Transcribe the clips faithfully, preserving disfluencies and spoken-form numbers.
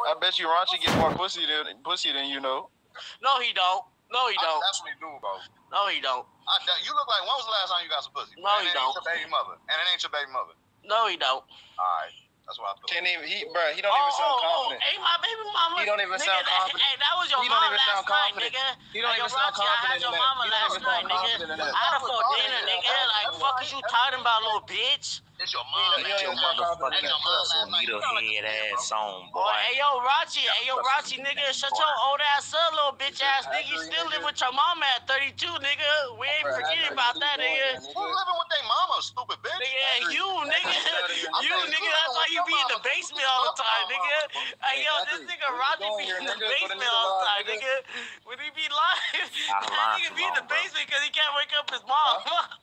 I bet you Raunchy get more pussy than pussy than you know. No, he don't. No, he don't. I definitely do, bro. No, he don't. I, you look like, when was the last time you got some pussy? No, and he it don't. Ain't your baby mother. And it ain't your baby mother. No, he don't. All right. That's what I thought. Can't even, he, bro, he don't oh, even sound oh, confident. Oh, hey, my baby mama. He don't even nigga, sound confident. Hey, that was your he mom don't even last sound night, confident. nigga. He don't hey, even yo, sound Roxy, confident I had your in that. mama He don't last even night, sound nigga. confident in that. I'd have for dinner, nigga. Like, fuck is you talking about, little bitch? It's your mom. You know, your motherfucking needlehead ass on, boy. Oh, hey, yo, Roxy. Hey, yo, Roxy, nigga. Shut your old ass up, little bitch ass nigga. You still live with your mama at thirty-two, nigga. We ain't forgetting about that, nigga. Who's living with their mama, stupid bitch? Nigga, you, nigga. You, nigga. That's why you be in the basement all the time, nigga. Hey, yo, this nigga Roxy be in the basement all the time, nigga. When he be lying, that nigga be in the basement because he can't wake up his mom.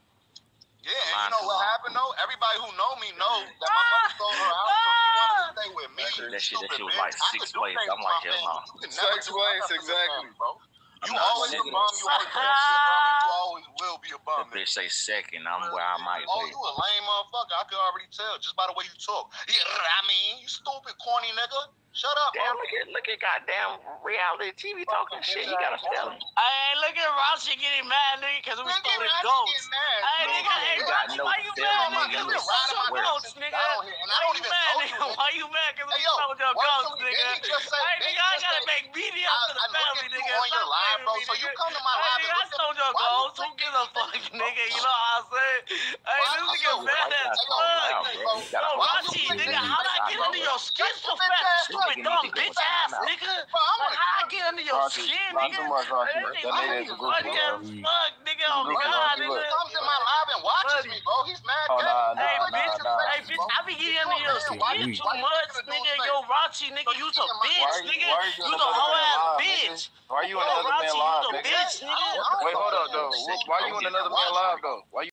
Yeah, and you know what happened though? Everybody who know me know that my mother sold her house, so she wanted to stay with me. That shit, that shit was like six ways. I'm like, hell no. Six ways, exactly, bro. You I'm always a bum. You always will be a bum, and you always will be a bum. That bitch say second. I'm where I might oh, be. You a lame motherfucker. I could already tell just by the way you talk. Yeah, I mean, you stupid, corny nigga. Shut up, damn, bro. look at look at goddamn reality T V talking shit. You gotta tell him. Hey, look at Roxy getting mad, nigga, because we stole his goats. Hey, nigga, hey, Roxy, why you mad, nigga? We stole your goats, nigga. Why you mad, nigga? Why you mad because we stole your goats, nigga? Hey, nigga, I gotta make media for the family, nigga. On your live, bro. So you come to my live and I stole your goats. Who gives a fuck, nigga? You know what I'm saying? Hey, this nigga mad as fuck. Yo, Roxy, nigga, how'd I get under your skin so fast, you stupid dumb bitch ass, nigga? Like, how'd I get under your skin, nigga? That nigga funny as fuck, nigga. Oh, God, nigga. He comes in my live and watches me, bro. He's mad gay. Hey, bitch, hey, bitch, I be getting under your skin too much, nigga. Yo, Roxy, nigga, you's a bitch, nigga. You's a whole ass bitch. Why you in another man live, nigga? Wait, hold up, though. Why you in another man live, though? Why you